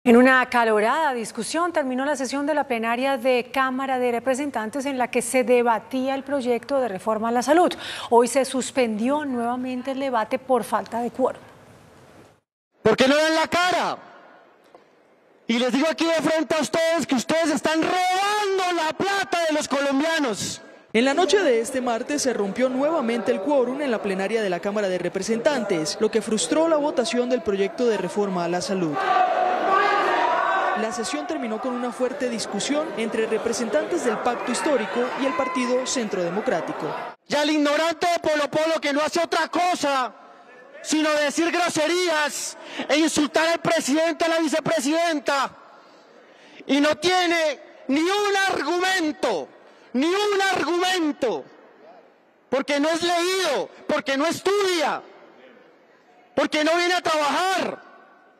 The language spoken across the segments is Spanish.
En una acalorada discusión terminó la sesión de la plenaria de Cámara de Representantes en la que se debatía el proyecto de reforma a la salud. Hoy se suspendió nuevamente el debate por falta de quórum. ¿Por qué no dan la cara? Y les digo aquí de frente a ustedes que ustedes están robando la plata de los colombianos. En la noche de este martes se rompió nuevamente el quórum en la plenaria de la Cámara de Representantes, lo que frustró la votación del proyecto de reforma a la salud. La sesión terminó con una fuerte discusión entre representantes del Pacto Histórico y el Partido Centro Democrático. Ya el ignorante de Polo Polo, que no hace otra cosa sino decir groserías e insultar al presidente, a la vicepresidenta, y no tiene ni un argumento, porque no es leído, porque no estudia, porque no viene a trabajar.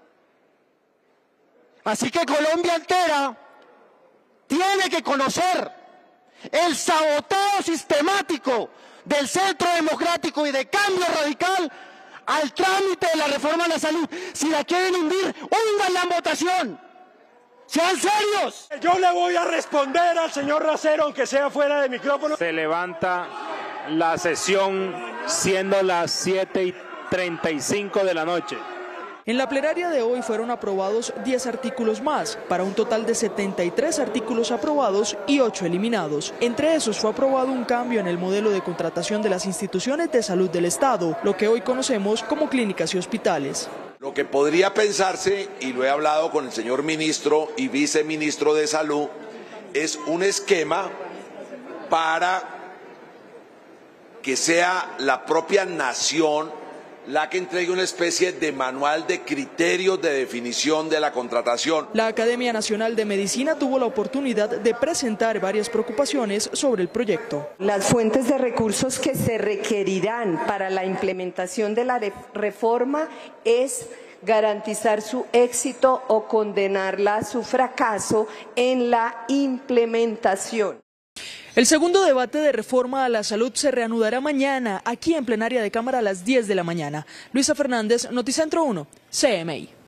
Así que Colombia entera tiene que conocer el saboteo sistemático del Centro Democrático y de Cambio Radical al trámite de la reforma a la salud. Si la quieren hundir, húndanla en votación. ¡Sean serios! Yo le voy a responder al señor Racero, aunque sea fuera de micrófono. Se levanta la sesión siendo las 7:35 de la noche. En la plenaria de hoy fueron aprobados 10 artículos más, para un total de 73 artículos aprobados y 8 eliminados. Entre esos fue aprobado un cambio en el modelo de contratación de las instituciones de salud del Estado, lo que hoy conocemos como clínicas y hospitales. Lo que podría pensarse, y lo he hablado con el señor ministro y viceministro de Salud, es un esquema para que sea la propia nación la que entregue una especie de manual de criterios de definición de la contratación. La Academia Nacional de Medicina tuvo la oportunidad de presentar varias preocupaciones sobre el proyecto. Las fuentes de recursos que se requerirán para la implementación de la reforma es garantizar su éxito o condenarla a su fracaso en la implementación. El segundo debate de reforma a la salud se reanudará mañana, aquí en plenaria de Cámara a las 10 de la mañana. Luisa Fernández, Noticentro 1, CMI.